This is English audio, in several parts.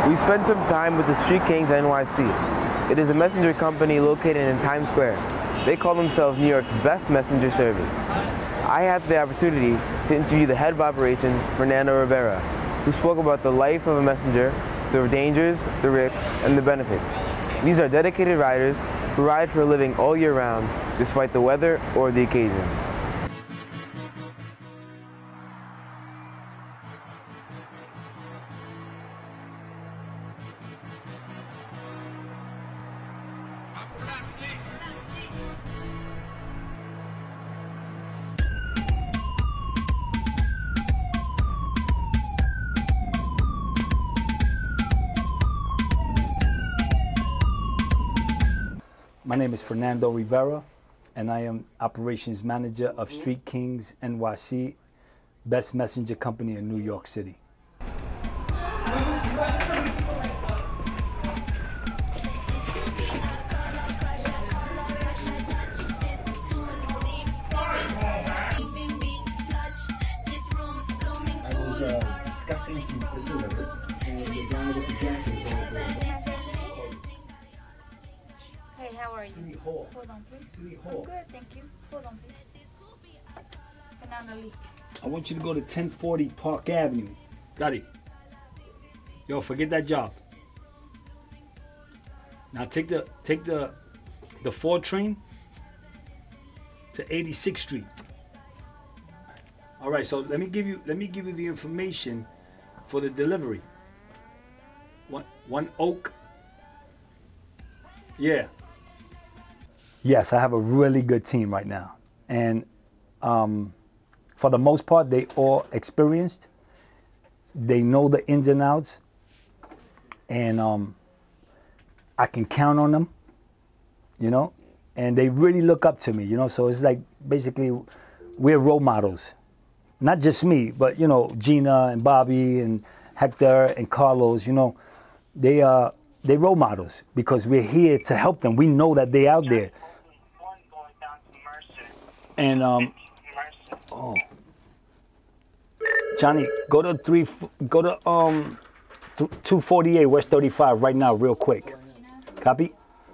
We spent some time with the Street Kings at NYC. It is a messenger company located in Times Square. They call themselves New York's best messenger service. I had the opportunity to interview the head of operations, Fernando Rivera, who spoke about the life of a messenger, the dangers, the risks, and the benefits. These are dedicated riders who ride for a living all year round, despite the weather or the occasion. My name is Fernando Rivera, and I am Operations Manager of Street Kings NYC, best messenger company in New York City. Hey, how are you? Hold on, please. I'm good, thank you. Hold on, please. Fernando Lee. I want you to go to 1040 Park Avenue. Got it. Yo, forget that job. Now take the 4 train to 86th Street. All right, so let me give you the information for the delivery. One Oak. Yeah. Yes, I have a really good team right now. And for the most part, they all experienced. They know the ins and outs. And I can count on them, you know? And they really look up to me, you know? So it's like, basically, we're role models. Not just me, but, you know, Gina and Bobby and Hector and Carlos, you know? They're role models because we're here to help them. We know that they're out there. And oh, Johnny, go to 248 West 35 right now, real quick. Copy?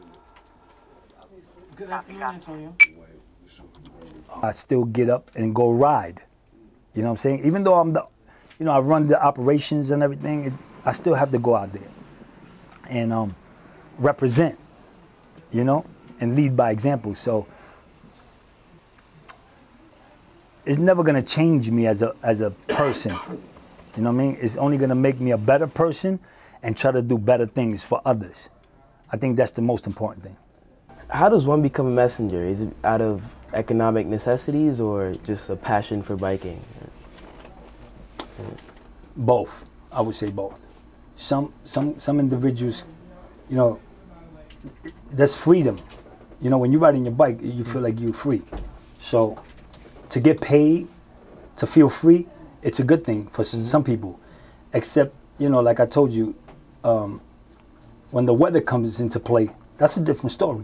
Good afternoon, Antonio. I still get up and go ride. You know what I'm saying? Even though I run the operations and everything, I still have to go out there and represent, you know, and lead by example. So it's never gonna change me as a person. You know what I mean? It's only gonna make me a better person and try to do better things for others. I think that's the most important thing. How does one become a messenger? Is it out of economic necessities or just a passion for biking? Both. I would say both. Some individuals, you know, that's freedom. You know, when you're riding your bike, you feel like you're free. So to get paid, to feel free, it's a good thing for some people. Except, you know, like I told you, when the weather comes into play, that's a different story.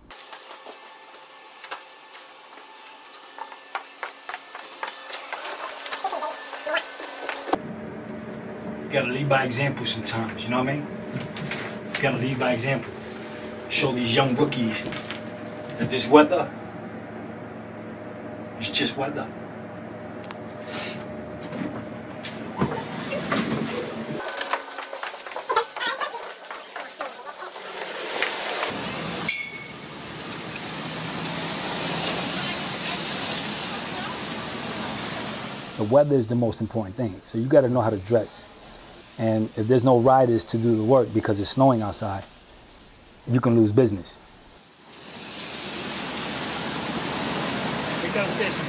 You gotta lead by example sometimes, you know what I mean? You gotta lead by example. Show these young rookies that this weather is just weather. The weather is the most important thing, so you gotta know how to dress. And if there's no riders to do the work because it's snowing outside, you can lose business. Here comes this.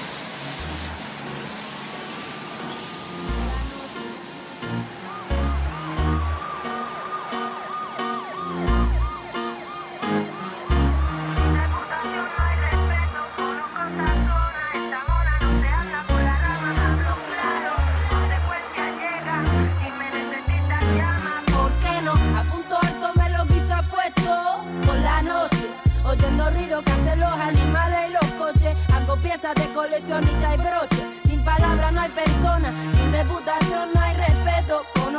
Ruido que hacen los animales y los coches. Hago piezas de coleccionista y broche. Sin palabras no hay persona, sin reputación no hay respeto. Conozco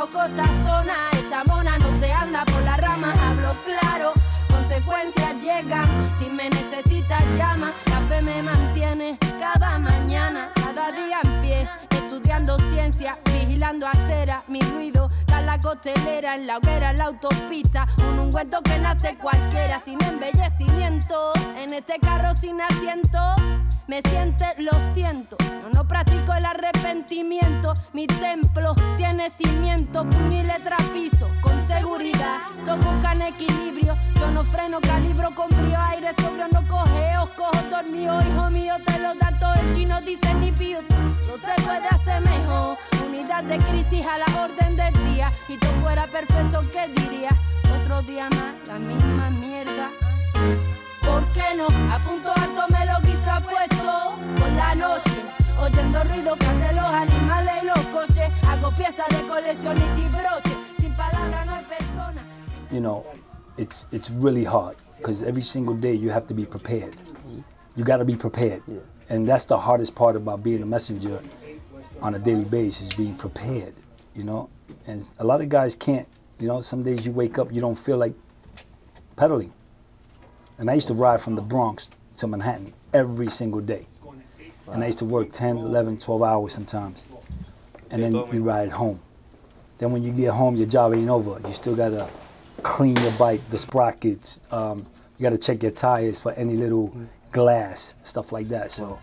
conozco esta zona. Esta mona no se anda por la rama, hablo claro. Consecuencias llegan, si me necesitas llama. La fe me mantiene cada mañana, cada día en pie, estudiando ciencia, vigilando acera. Mi ruido está en la costelera, en la hoguera, en la autopista. Un ungüento que nace cualquiera, sin embellecimiento. En este carro sin asiento, me siente, lo siento. Yo no practico el arrepentimiento. Mi templo tiene cimiento, puño y letra piso, con seguridad. Todos buscan equilibrio, yo no freno, calibro con brío. Aire sobrio, no cogeo, cojo dormido. Hijo mío, te lo da todo el chino, dice ni pío. No se puede hacer mejor. Unidad de crisis a la orden del día. Y tú fuera perfecto, ¿qué dirías? Otro día más, la misma mierda. ¿Por qué no? A punto alto me lo quizá puesto por la noche, oyendo ruido que hacen los animales y los coches. Hago piezas de colección y broche. Sin palabras no hay persona. You know, it's really hard because every single day you have to be prepared. You got to be prepared. Yeah. And that's the hardest part about being a messenger on a daily basis, being prepared, you know. And a lot of guys can't, you know, some days you wake up, you don't feel like pedaling. And I used to ride from the Bronx to Manhattan every single day. And I used to work 10, 11, 12 hours sometimes. And then you ride home. Then when you get home, your job ain't over. You still gotta clean your bike, the sprockets. You gotta check your tires for any little glass, stuff like that. So.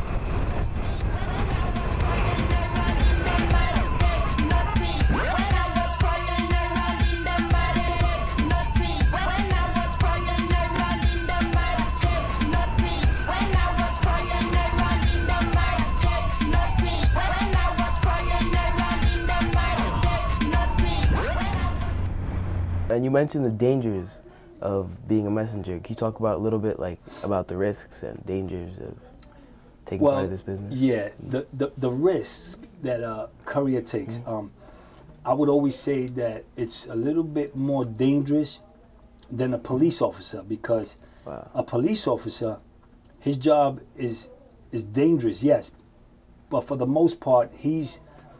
And you mentioned the dangers of being a messenger. Can you talk about a little bit about the risks and dangers of taking part of this business? Yeah, the risks that a courier takes. I would always say that it's a little bit more dangerous than a police officer because a police officer, his job is dangerous, yes, but for the most part, he's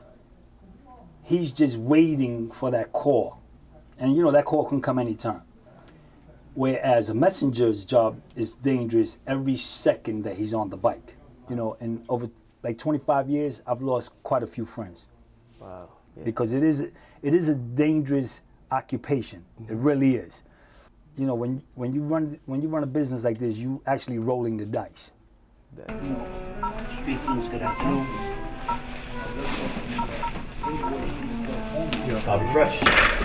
just waiting for that call. And you know, that call can come anytime. Whereas a messenger's job is dangerous every second that he's on the bike. You know, and over like 25 years, I've lost quite a few friends. Wow. Yeah. Because it is a dangerous occupation. It really is. You know, when you run a business like this, you actually rolling the dice. Street News, good afternoon. You're Bobby Fresh.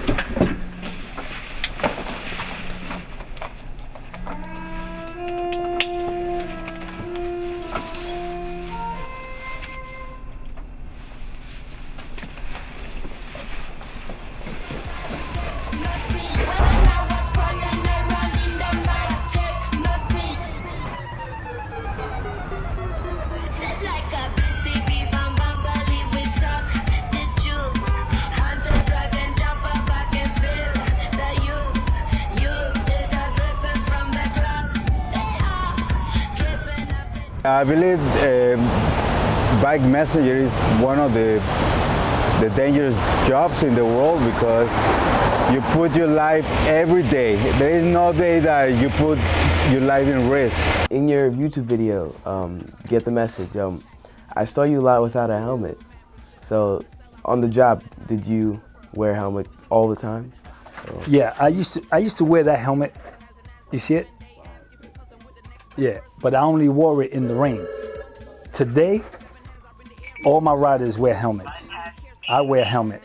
I believe bike messenger is one of the dangerous jobs in the world because you put your life every day. There is no day that you put your life in risk. In your YouTube video, Get the Message, I saw you a lot without a helmet. So on the job, did you wear a helmet all the time? Or? Yeah, I used to wear that helmet. You see it? Yeah, but I only wore it in the rain. Today, all my riders wear helmets. I wear a helmet.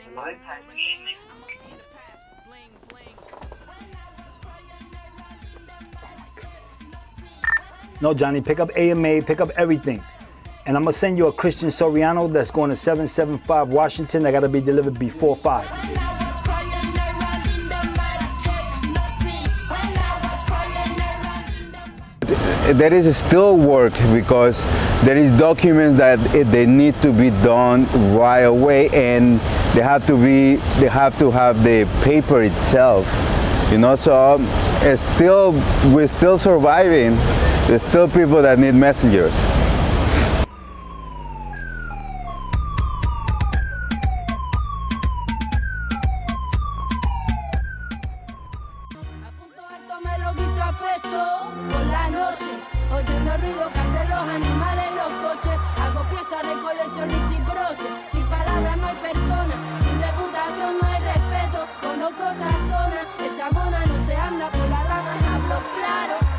No, Johnny, pick up AMA, pick up everything. And I'm gonna send you a Christian Soriano that's going to 775 Washington. That gotta be delivered before 5. There is still work because there is documents that they need to be done right away, and they have to have the paper itself, you know. So we're still surviving. There's still people that need messengers. paso por la noche, oyendo ruido que hacen los animales y los coches. Hago piezas de coleccionista y broche. Sin palabras no hay persona, sin reputación no hay respeto. Conozco otra zona, esta mona no se anda por las ramas, hablo claro.